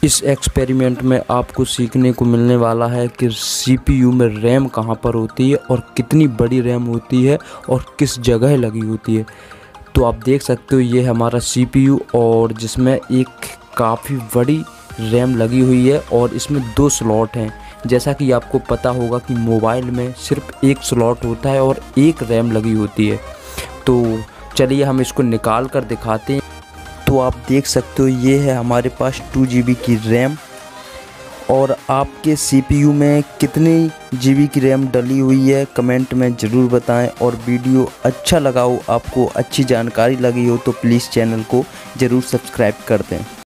इस एक्सपेरिमेंट में आपको सीखने को मिलने वाला है कि सीपीयू में रैम कहाँ पर होती है और कितनी बड़ी रैम होती है और किस जगह लगी होती है। तो आप देख सकते हो ये हमारा सीपीयू और जिसमें एक काफ़ी बड़ी रैम लगी हुई है और इसमें 2 स्लॉट हैं। जैसा कि आपको पता होगा कि मोबाइल में सिर्फ एक स्लॉट होता है और एक रैम लगी होती है। तो चलिए हम इसको निकाल कर दिखाते हैं। तो आप देख सकते हो ये है हमारे पास 2 GB की रैम और आपके सीपीयू में कितनी GB की रैम डली हुई है कमेंट में ज़रूर बताएं। और वीडियो अच्छा लगा हो, आपको अच्छी जानकारी लगी हो तो प्लीज़ चैनल को ज़रूर सब्सक्राइब कर दें।